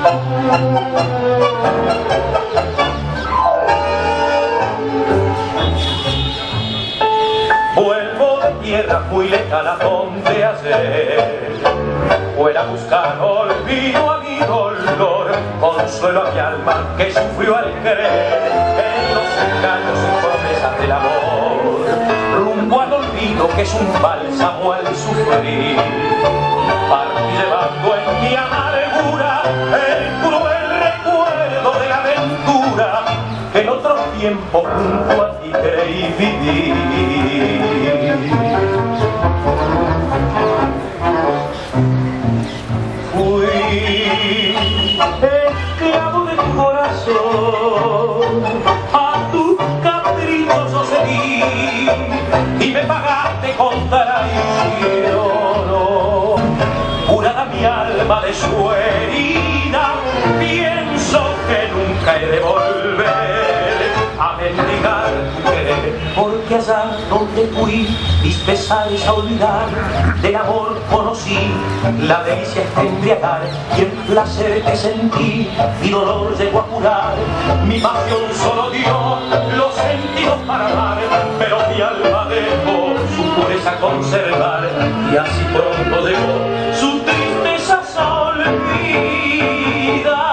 Vuelvo de tierra muy lejana donde ayer fuera a buscar olvido a mi dolor, consuelo a mi alma que sufrió al querer en los engaños y promesas del amor, rumbo al olvido que es un bálsamo al sufrir. Partí llevando en mi amargura el cruel recuerdo de la aventura que en otro tiempo junto a ti creí vivir. Fui esclavo de tu corazón, a tus caprichos cedí y me pagaste con traición. Curada mi alma de su herida, pienso que nunca he de volver a mendigar tu querer, porque allá donde fui mis pesares a olvidar, del amor conocí la delicia es embriagar, y el placer que sentí mi dolor llegó a curar. Mi pasión solo dio los sentidos para amar, pero mi alma dejó su pureza conservar, y así pronto llegó su tristeza a olvidar.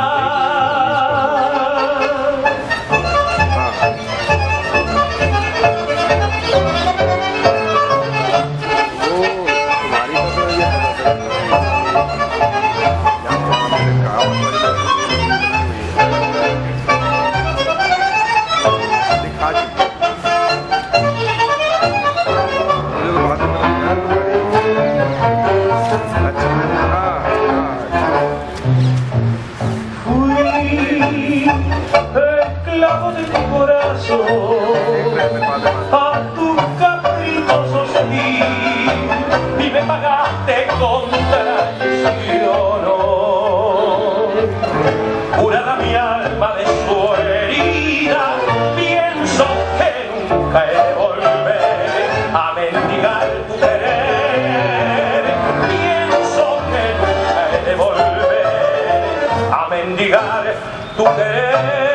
Esclavo de tu corazón, a tus caprichos cedí y me pagaste con traición. Curada mi alma de su herida, pienso que nunca he de volver a mendigar tu querer. Pienso que nunca he de volver a mendigar tu querer.